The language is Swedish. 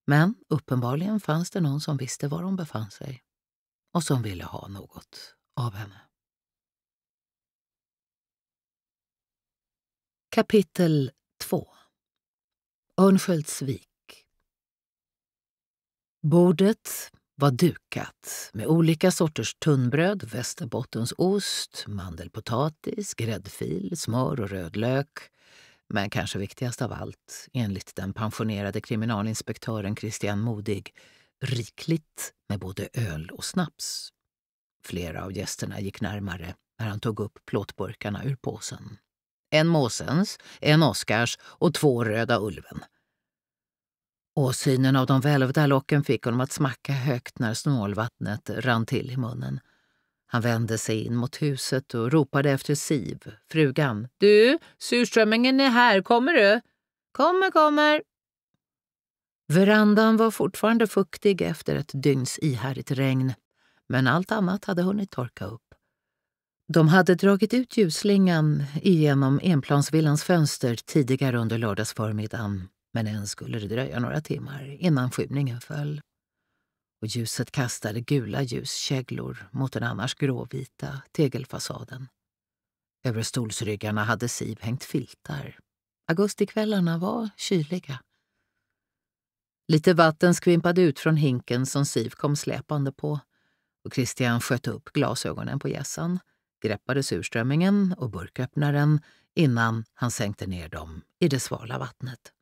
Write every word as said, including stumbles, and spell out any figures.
Men uppenbarligen fanns det någon som visste var hon befann sig och som ville ha något av henne. Kapitel två. Örnsköldsvik. Bordet var dukat med olika sorters tunnbröd, västerbottensost, mandelpotatis, gräddfil, smör och rödlök. Men kanske viktigast av allt, enligt den pensionerade kriminalinspektören Christian Modig, rikligt med både öl och snaps. Flera av gästerna gick närmare när han tog upp plåtburkarna ur påsen. En Måsens, en Oskars och två Röda Ulven. Och synen av de välvda locken fick honom att smacka högt när snålvattnet rann till i munnen. Han vände sig in mot huset och ropade efter Siv, frugan. Du, surströmmingen är här, kommer du? Kommer, kommer. Verandan var fortfarande fuktig efter ett dygns ihärdigt regn, men allt annat hade hunnit torka upp. De hade dragit ut ljusslingan igenom enplansvillans fönster tidigare under lördagsförmiddagen, men än skulle det dröja några timmar innan skymningen föll. Och ljuset kastade gula ljuskäglor mot den annars gråvita tegelfasaden. Över stolsryggarna hade Siv hängt filtar. Augustikvällarna var kyliga. Lite vatten skvimpade ut från hinken som Siv kom släpande på, och Christian sköt upp glasögonen på hjässan, greppade surströmmingen och burköppnaren innan han sänkte ner dem i det svala vattnet.